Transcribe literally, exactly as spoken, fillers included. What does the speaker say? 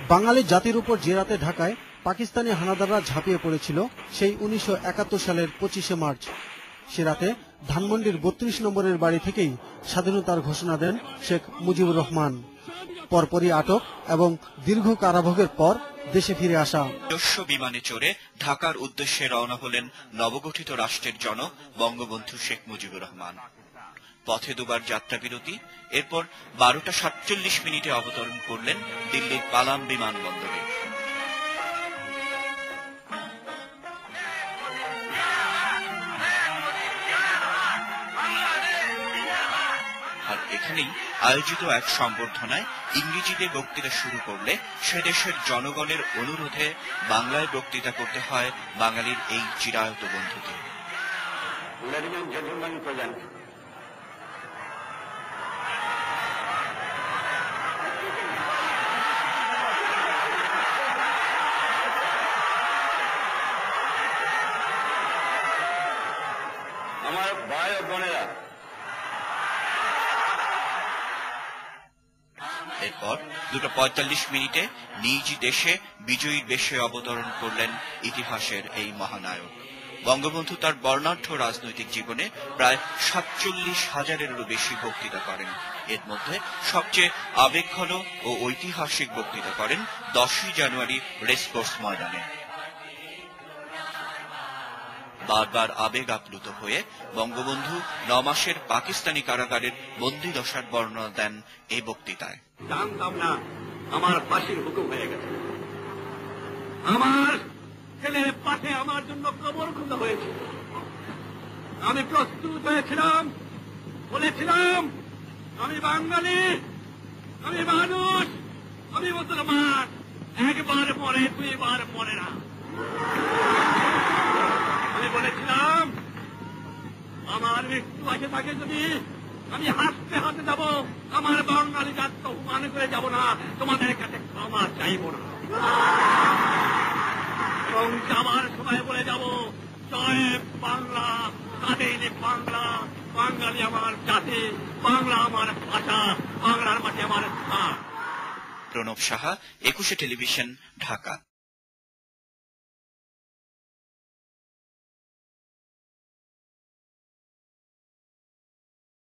বাঙালি জাতির উপর যে রাতে ঢাকায় পাকিস্তানি হানাদাররা ঝাঁপিয়ে পড়েছিল সেই উনিশশো একাত্তর সালের পঁচিশে মার্চ। সে রাতে ধানমন্ডির বত্রিশ নম্বরের বাড়ি থেকেই স্বাধীনতার ঘোষণা দেন শেখ মুজিবুর রহমান। পরপরই আটক এবং দীর্ঘ কারাভোগের পর দেশে ফিরে আসা। নিজস্ব বিমানে চড়ে ঢাকার উদ্দেশ্যে রওনা হলেন নবগঠিত রাষ্ট্রের জনক বঙ্গবন্ধু শেখ মুজিবুর রহমান। পথে দুবার যাত্রা বিরতি, এরপর বারোটা সাতচল্লিশ মিনিটে অবতরণ করলেন দিল্লির পালাম বিমানবন্দরে। আর এখানেই আয়োজিত এক সংবর্ধনায় ইংরেজিতে বক্তৃতা শুরু করলে সে দেশের জনগণের অনুরোধে বাংলায় বক্তৃতা করতে হয় বাঙালির এই চিরায়ত বন্ধুকে। আমার ভাই ও বোনেরা, এরপর দুটো পঁয়তাল্লিশ মিনিটে নিজ দেশে বিজয়ীর বেশে অবতরণ করলেন ইতিহাসের এই মহানায়ক। বঙ্গবন্ধু তার বর্ণাঢ্য রাজনৈতিক জীবনে প্রায় সাতচল্লিশ হাজারেরও বেশি বক্তৃতা করেন। এর মধ্যে সবচেয়ে আবেগঘন ও ঐতিহাসিক বক্তৃতা করেন দশই জানুয়ারি রেসকোর্স ময়দানে। বারবার আবেগ আপ্লুত হয়ে বঙ্গবন্ধু নমাসের পাকিস্তানি কারাগারের বন্দী দশার বর্ণনা দেন এই বক্তৃতায়। জানতাম না আমার ফাঁসির হুকুম হয়ে গেছে, আমার ছেলের পাশে আমার জন্য কবর খোঁজা হয়েছে। আমি প্রস্তুত হয়েছিলাম, বলেছিলাম আমি বাঙালি, আমি মানুষ, আমি মুসলমান, একবার মরে দুইবার মরে না। আমি বলেছিলাম আমার মৃত্যু আগে থাকে যদি আমি হাসতে হাসতে যাব, আমার বাঙালি জাত অপমান করে যাব না, তোমাদের কাছে ক্ষমা চাইব না। এবং যাবার সময় বলে যাব, জয় বাংলা, স্বাধীন বাংলা, বাঙালি আমার জাতি, বাংলা আমার ভাষা, বাংলার মাঠে আমার স্থান। প্রণব সাহা, একুশে টেলিভিশন, ঢাকা।